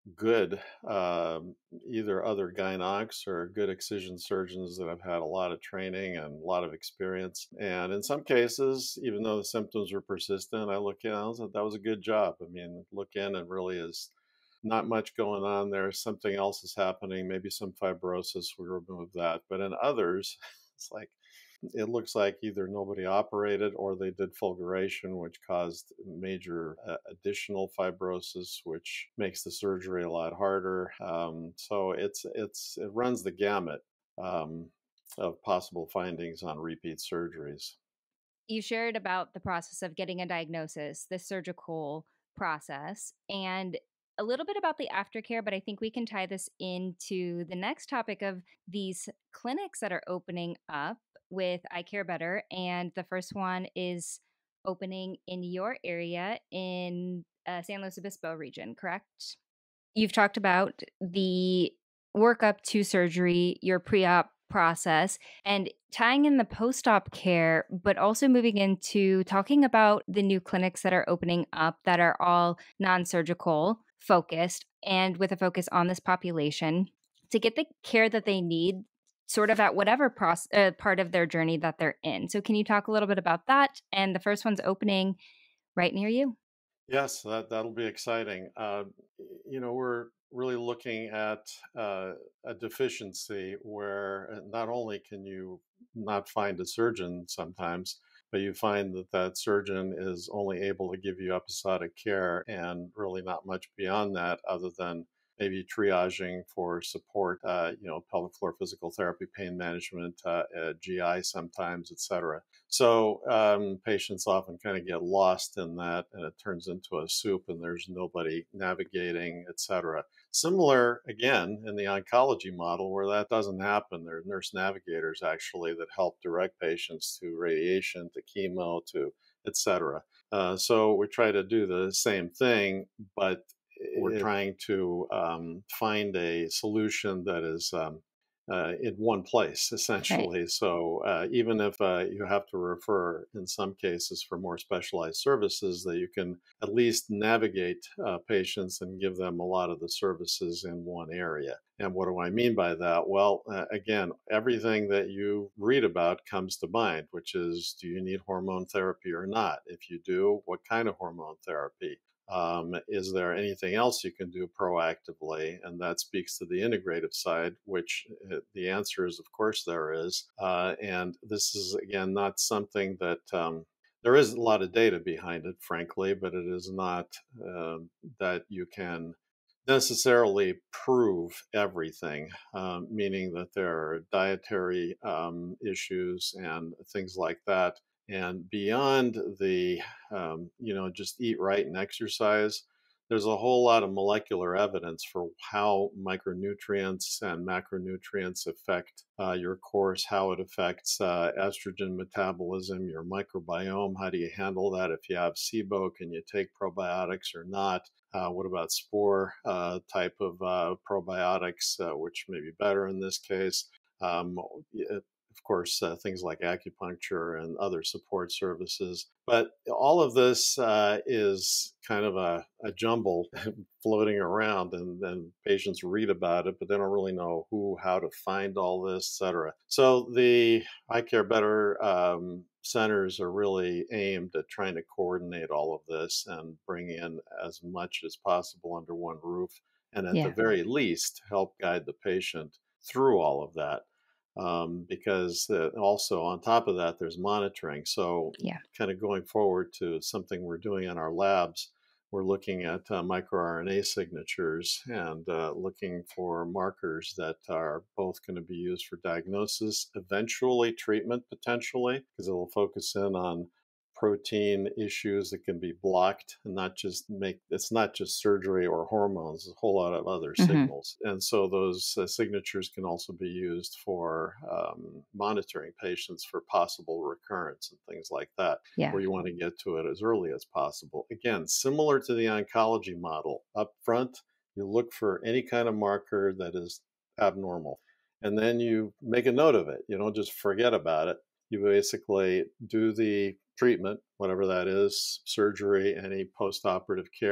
good, um, either other gynocs or good excision surgeons that have had a lot of training and a lot of experience. And in some cases, even though the symptoms were persistent, I look in, I was, that was a good job. I mean, look in and really is not much going on there. Something else is happening, maybe some fibrosis, we remove that. But in others, it's like, it looks like either nobody operated or they did fulguration, which caused major uh, additional fibrosis, which makes the surgery a lot harder. Um, so it's it's it runs the gamut um, of possible findings on repeat surgeries. You shared about the process of getting a diagnosis, the surgical process, and a little bit about the aftercare, but I think we can tie this into the next topic of these clinics that are opening up with iCare Better. And the first one is opening in your area in uh, San Luis Obispo region, correct? You've talked about the workup to surgery, your pre-op process, and tying in the post-op care, but also moving into talking about the new clinics that are opening up that are all non-surgical focused and with a focus on this population to get the care that they need sort of at whatever pros- uh, part of their journey that they're in. So can you talk a little bit about that? And the first one's opening right near you. Yes, that that'll be exciting. Uh, you know, we're really looking at uh, a deficiency where uh, not only can you not find a surgeon sometimes, but you find that that surgeon is only able to give you episodic care and really not much beyond that, other than maybe triaging for support. Uh, you know, pelvic floor physical therapy, pain management, uh, uh, G I sometimes, et cetera. So um, patients often kind of get lost in that, and it turns into a soup, and there's nobody navigating, et cetera. Similar again in the oncology model, where that doesn't happen. There are nurse navigators actually that help direct patients to radiation, to chemo, to et cetera. Uh, so we try to do the same thing, but we're trying to um, find a solution that is um, uh, in one place, essentially. Right. So uh, even if uh, you have to refer in some cases for more specialized services, that you can at least navigate uh, patients and give them a lot of the services in one area. And what do I mean by that? Well, uh, again, everything that you read about comes to mind, which is, do you need hormone therapy or not? If you do, what kind of hormone therapy? Um, is there anything else you can do proactively? And that speaks to the integrative side, which uh, the answer is, of course, there is. Uh, and this is, again, not something that um, there is a lot of data behind it, frankly, but it is not uh, that you can necessarily prove everything, um, meaning that there are dietary um, issues and things like that. And beyond the, um, you know, just eat right and exercise, there's a whole lot of molecular evidence for how micronutrients and macronutrients affect uh, your course, how it affects uh, estrogen metabolism, your microbiome. How do you handle that? If you have SIBO, can you take probiotics or not? Uh, what about spore uh, type of uh, probiotics, uh, which may be better in this case? Um, it, of course, uh, things like acupuncture and other support services. But all of this uh, is kind of a, a jumble floating around, and then patients read about it, but they don't really know who, how to find all this, et cetera. So the iCare Better um, centers are really aimed at trying to coordinate all of this and bring in as much as possible under one roof, and at yeah. the very least, help guide the patient through all of that. Um, because uh, also on top of that, there's monitoring. So yeah. kind of going forward to something we're doing in our labs, we're looking at uh, microRNA signatures and uh, looking for markers that are both going to be used for diagnosis, eventually treatment potentially, because it'll focus in on protein issues that can be blocked and not just make, it's not just surgery or hormones, a whole lot of other mm-hmm. signals. And so those uh, signatures can also be used for um, monitoring patients for possible recurrence and things like that, yeah. where you want to get to it as early as possible. Again, similar to the oncology model, up front, you look for any kind of marker that is abnormal, and then you make a note of it. You don't just forget about it. You basically do the treatment, whatever that is, surgery, any post-operative care,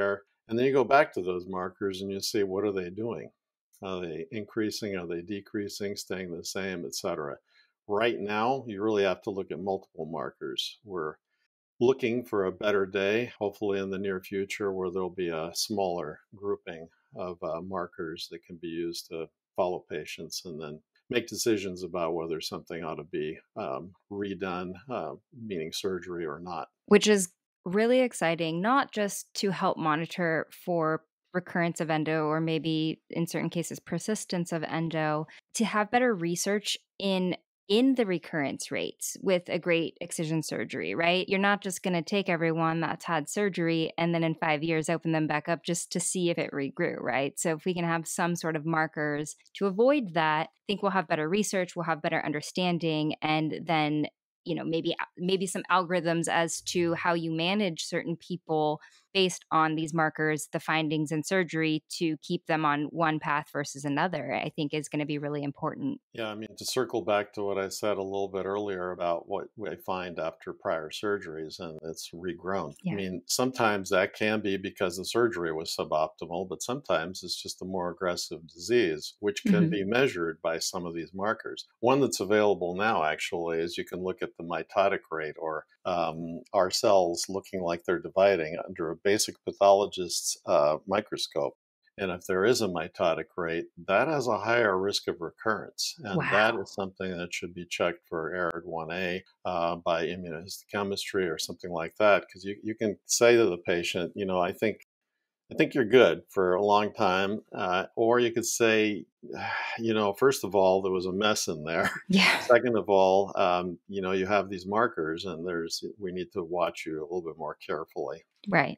And then you go back to those markers and you see, what are they doing? Are they increasing? Are they decreasing? Staying the same, et cetera? Right now, you really have to look at multiple markers. We're looking for a better day, hopefully in the near future, where there'll be a smaller grouping of uh, markers that can be used to follow patients and then make decisions about whether something ought to be um, redone, uh, meaning surgery or not. Which is really exciting, not just to help monitor for recurrence of endo or maybe in certain cases persistence of endo, to have better research in in the recurrence rates with a great excision surgery, right? You're not just going to take everyone that's had surgery and then in five years open them back up just to see if it regrew, right? So if we can have some sort of markers to avoid that, I think we'll have better research, we'll have better understanding, and then you know maybe maybe some algorithms as to how you manage certain people based on these markers, the findings in surgery, to keep them on one path versus another, I think is going to be really important. Yeah, I mean, to circle back to what I said a little bit earlier about what we find after prior surgeries and it's regrown. I Yeah. mean, sometimes that can be because the surgery was suboptimal, but sometimes it's just a more aggressive disease, which can Hmm. be measured by some of these markers. One that's available now, actually, is you can look at the mitotic rate or um, our cells looking like they're dividing under a basic pathologist's uh, microscope. And if there is a mitotic rate, that has a higher risk of recurrence. And that Wow. is something that should be checked for ARID one A uh, by immunohistochemistry or something like that. Because you, you can say to the patient, you know, I think I think you're good for a long time. Uh, or you could say, you know, first of all, there was a mess in there. Yeah. Second of all, um, you know, you have these markers and there's we need to watch you a little bit more carefully. Right.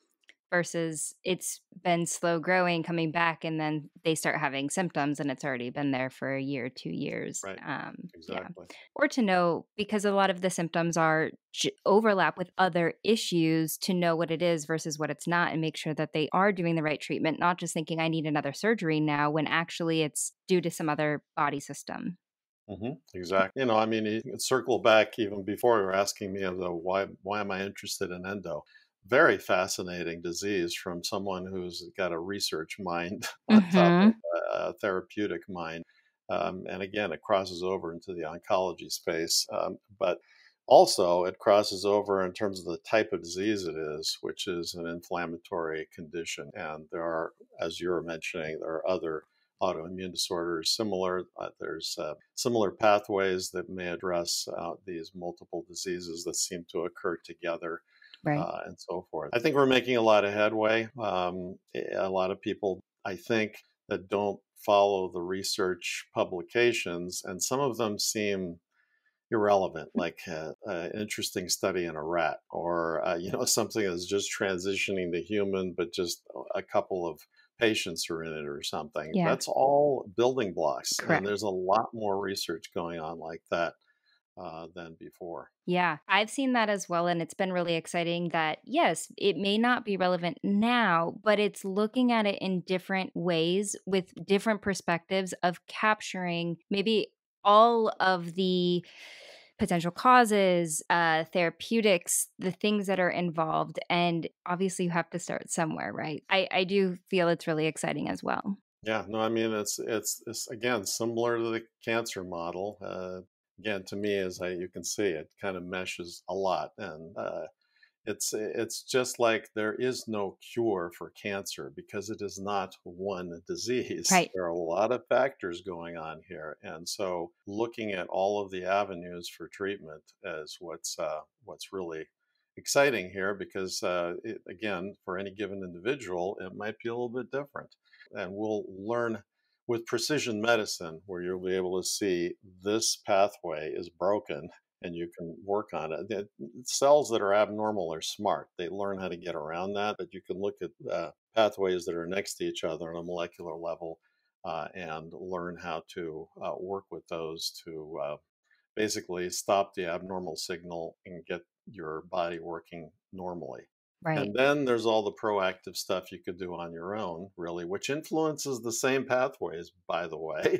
Versus it's been slow growing, coming back, and then they start having symptoms, and it's already been there for a year, two years. Right. Um, yeah. Exactly. Or to know, because a lot of the symptoms are j- overlap with other issues, to know what it is versus what it's not, and make sure that they are doing the right treatment, not just thinking I need another surgery now when actually it's due to some other body system. hmm Exactly. You know, I mean, you can circle back even before you were asking me of the why why am I interested in endo? Very fascinating disease from someone who's got a research mind on top of Hmm. a, a therapeutic mind. Um, and again, it crosses over into the oncology space, um, but also it crosses over in terms of the type of disease it is, which is an inflammatory condition. And there are, as you were mentioning, there are other autoimmune disorders similar. Uh, there's uh, similar pathways that may address uh, these multiple diseases that seem to occur together, Right. uh, and so forth. I think we're making a lot of headway. Um, a lot of people, I think, that don't follow the research publications, and some of them seem irrelevant, like uh, an interesting study in a rat, or uh, you know something that's just transitioning to human, but just a couple of patients are in it or something. Yeah. That's all building blocks, and Correct. there's a lot more research going on like that uh, than before. Yeah, I've seen that as well. And it's been really exciting that, yes, it may not be relevant now, but it's looking at it in different ways with different perspectives of capturing maybe all of the potential causes, uh, therapeutics, the things that are involved. And obviously, you have to start somewhere, right? I, I do feel it's really exciting as well. Yeah, no, I mean it's it's, it's again similar to the cancer model. Uh, again, to me, as I, you can see, it kind of meshes a lot, and uh, It's it's just like there is no cure for cancer because it is not one disease. Right. There are a lot of factors going on here, and so looking at all of the avenues for treatment is what's uh, what's really exciting here. Because uh, it, again, for any given individual, it might be a little bit different, and we'll learn with precision medicine where you'll be able to see this pathway is broken and you can work on it. The cells that are abnormal are smart. They learn how to get around that, but you can look at uh, pathways that are next to each other on a molecular level uh, and learn how to uh, work with those to uh, basically stop the abnormal signal and get your body working normally. Right. And then there's all the proactive stuff you could do on your own, really, which influences the same pathways, by the way.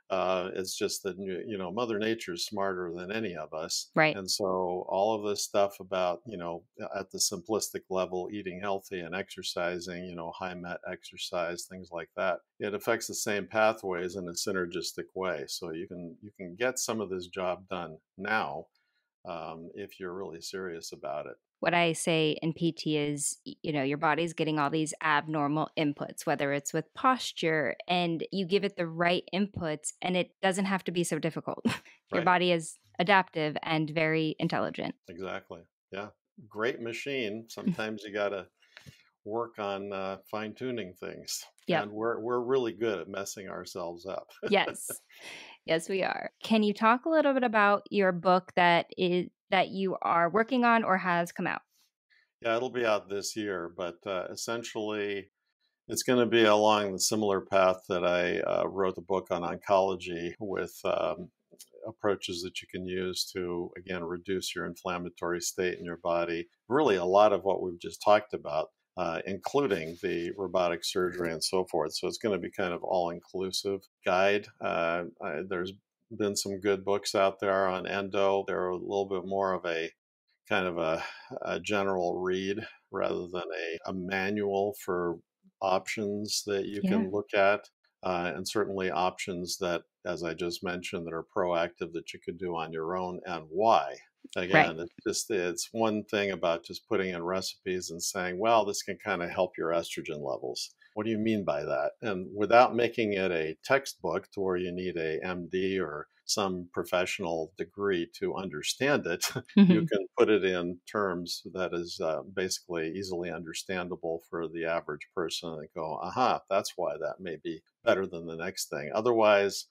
Uh, it's just that, you you know, Mother Nature is smarter than any of us. Right. And so all of this stuff about, you know, at the simplistic level, eating healthy and exercising, you know, high met exercise, things like that, it affects the same pathways in a synergistic way. So you can you can get some of this job done now, um, if you're really serious about it. What I say in P T is, y- you know, your body's getting all these abnormal inputs, whether it's with posture, and you give it the right inputs, and it doesn't have to be so difficult. Your Right. body is adaptive and very intelligent. Exactly. Yeah. Great machine. Sometimes you got to work on uh, fine tuning things. Yep. And we're, we're really good at messing ourselves up. Yes. Yes, we are. Can you talk a little bit about your book that is that you are working on or has come out? Yeah, it'll be out this year, but uh, essentially it's going to be along the similar path that I uh, wrote the book on oncology with um, approaches that you can use to, again, reduce your inflammatory state in your body. Really, a lot of what we've just talked about, uh, including the robotic surgery and so forth. So it's going to be kind of all-inclusive guide. Uh, I, there's been some good books out there on endo. They're a little bit more of a kind of a, a general read rather than a, a manual for options that you Yeah. can look at, uh, and certainly options that, as I just mentioned, that are proactive that you could do on your own and why. Right. Again, it's just it's one thing about just putting in recipes and saying, well, this can kind of help your estrogen levels. What do you mean by that? And without making it a textbook to where you need a M D or some professional degree to understand it, you Mhm. can put it in terms that is uh, basically easily understandable for the average person and go, aha, that's why that may be better than the next thing. Otherwise,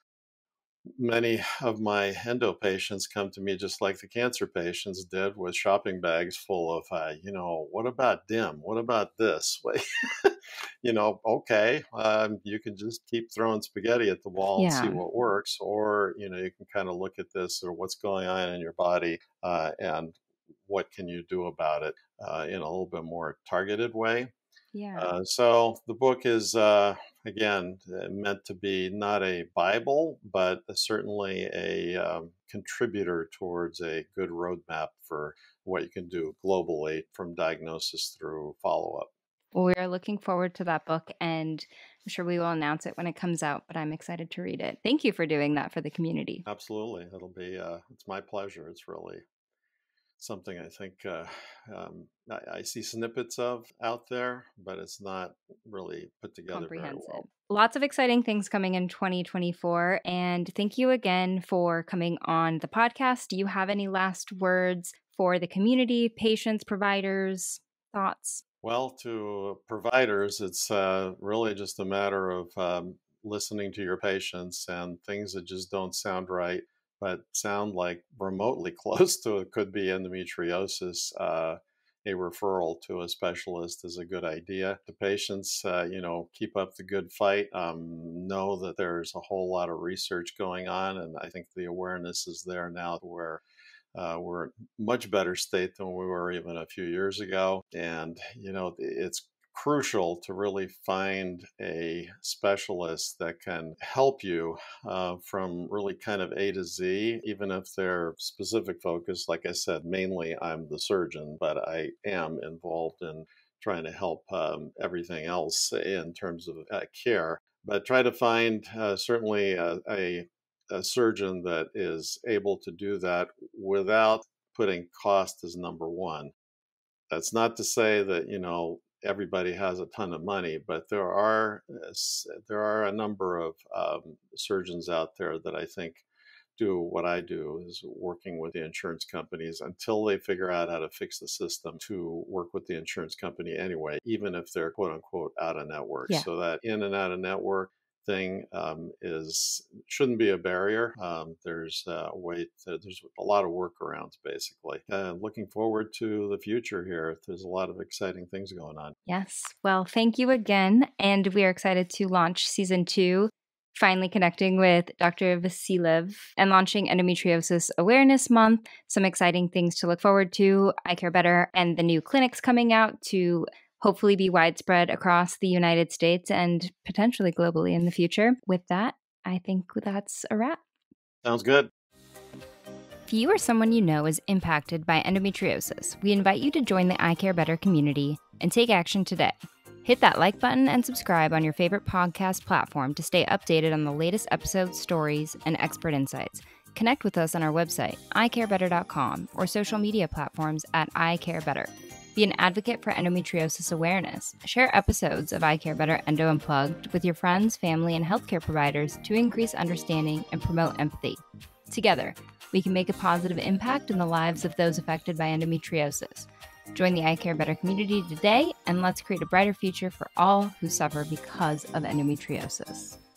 many of my endo patients come to me just like the cancer patients did, with shopping bags full of, uh, you know, what about dim? What about this? You know, okay, um, you can just keep throwing spaghetti at the wall and see Yeah. what works, or, you know, you can kind of look at this or what's going on in your body, uh, and what can you do about it, uh, in a little bit more targeted way. Yeah. Uh, so the book is, uh, again, uh, meant to be not a Bible, but certainly a um, contributor towards a good roadmap for what you can do globally from diagnosis through follow up. Well, we are looking forward to that book, and I'm sure we will announce it when it comes out, but I'm excited to read it. Thank you for doing that for the community. Absolutely. It'll be, uh, it's my pleasure. It's really something I think uh, um, I, I see snippets of out there, but it's not really put together very Comprehensive. well. Lots of exciting things coming in twenty twenty-four. And thank you again for coming on the podcast. Do you have any last words for the community, patients, providers, thoughts? Well, to providers, it's uh, really just a matter of um, listening to your patients, and things that just don't sound right, but sound like remotely close to it could be endometriosis. Uh, a referral to a specialist is a good idea. The patients, uh, you know, keep up the good fight. Um, know that there's a whole lot of research going on, and I think the awareness is there now where uh, we're in much better state than we were even a few years ago. And, you know, it's crucial to really find a specialist that can help you uh, from really kind of A to Z, even if their specific focus, like I said, mainly I'm the surgeon, but I am involved in trying to help um, everything else in terms of uh, care. But try to find uh, certainly a, a a surgeon that is able to do that without putting cost as number one. That's not to say that, you know, everybody has a ton of money, but there are uh, there are a number of um, surgeons out there that I think do what I do, is working with the insurance companies until they figure out how to fix the system to work with the insurance company anyway, even if they're quote unquote out of network. Yeah. So that in and out of network thing um, is shouldn't be a barrier. Um, there's a way to, there's a lot of workarounds basically. Uh, looking forward to the future here. There's a lot of exciting things going on. Yes. Well, thank you again. And we are excited to launch season two, finally connecting with Doctor Vasilev and launching Endometriosis Awareness Month. Some exciting things to look forward to, iCare Better, and the new clinics coming out to hopefully be widespread across the United States and potentially globally in the future. With that, I think that's a wrap. Sounds good. If you or someone you know is impacted by endometriosis, we invite you to join the iCare Better community and take action today. Hit that like button and subscribe on your favorite podcast platform to stay updated on the latest episodes, stories, and expert insights. Connect with us on our website, i care better dot com, or social media platforms at iCareBetter. Be an advocate for endometriosis awareness. Share episodes of iCare Better Endo Unplugged with your friends, family, and healthcare providers to increase understanding and promote empathy. Together, we can make a positive impact in the lives of those affected by endometriosis. Join the iCare Better community today, and let's create a brighter future for all who suffer because of endometriosis.